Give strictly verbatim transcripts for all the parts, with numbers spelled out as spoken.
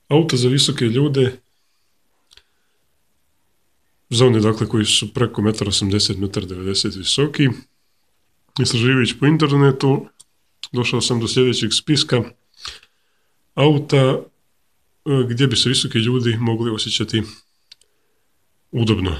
Auto za visoke ljude, za one dakle koji su preko jedan osamdeset do jedan devedeset visoki. Istraživajući po internetu, došao sam do sljedećeg spiska auta gdje bi se visoki ljudi mogli osjećati udobno.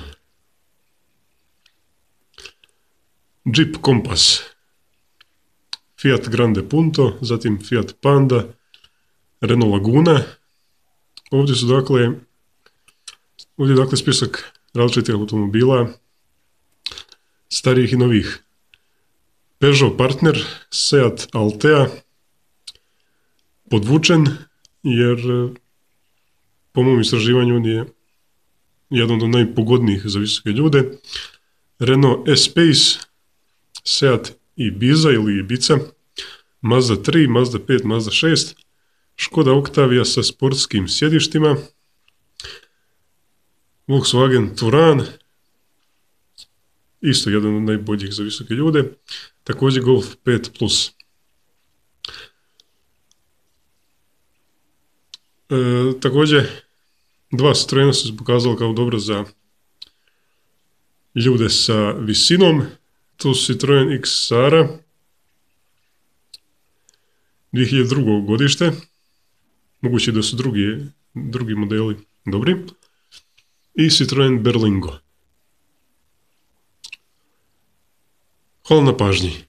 Jeep Compass, Fiat Grande Punto, zatim Fiat Panda, Renault Laguna. Ovdje su dakle, ovdje je dakle spisak različitih automobila, starijih i novih. Peugeot Partner, Seat Altea, podvučen jer po mom istraživanju on je jedan od najpogodnijih za visoke ljude. Renault Espace, Seat Ibiza ili Ibiza, Mazda tri, Mazda pet, Mazda šest, Škoda Octavia sa sportskim sjedištima, Volkswagen Touran, isto jedan od najboljih za visoke ljude, također Golf pet plus. E, također, dva Citroena su se pokazala kao dobro za ljude sa visinom. To su Citroen X Sara, dvije hiljade drugo. godište. Moguće da su drugi, drugi modeli dobri. I Citroen Berlingo. Hvala na pažnji.